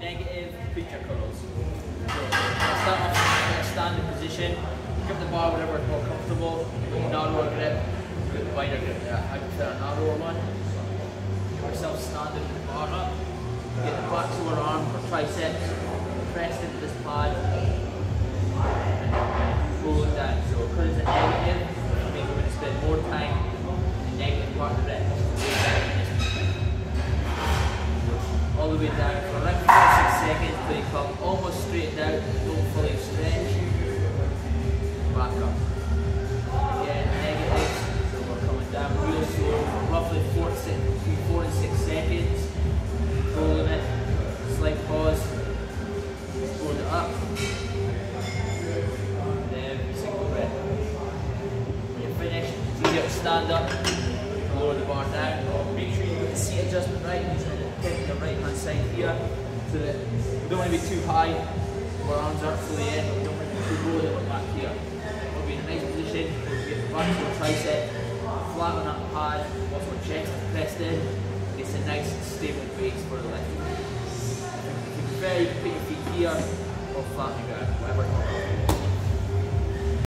negative preacher curls. So start off in a standing position, grip the bar wherever it's more comfortable, narrower grip, with the wider grip there. I prefer a narrower one. Give yourself standing with the bar up, get the backs of our arm or triceps, pressed into this pad, and roll it down. So because it's a negative, it means we're going to spend more time in the negative part of the rep. All the way down for around 5-6 seconds till you come almost straight down, don't fully stretch. Back up. Again, negative. So we're coming down real slow for roughly 4 to 6 seconds. Rolling it. Slight pause. Hold it up. Then single rep. When you're finished, it's easier to stand up. Lower the bar down. Make sure you get the seat adjustment right. Taking the right hand side here, so that we don't want to be too high, our arms aren't fully in, we don't want to be too low that we're back here. We'll be in a nice position, we'll get the back of the tricep, flat on that pad, whilst our chest is pressed in, it's a nice stable base for the lift. If you prefer, you can put your feet here, or flat on the ground, whatever.